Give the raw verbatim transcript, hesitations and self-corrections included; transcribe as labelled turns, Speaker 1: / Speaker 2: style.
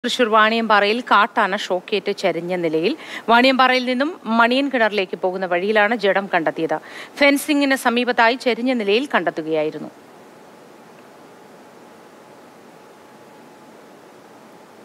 Speaker 1: തൃശൂർ വാണിയമ്പാറയിൽ കാട്ടാന ഷോക്കേറ്റ് ചരിഞ്ഞ നിലയിൽ. വാണിയമ്പാറയിൽ നിന്നും മണിയൻ കിണറിലേക്ക് പോകുന്ന വഴിയിലാണ് ജഡം കണ്ടെത്തിയത്. ഫെൻസിംഗിന് സമീപത്തായി ചരിഞ്ഞ നിലയിൽ കണ്ടെത്തുകയായിരുന്നു.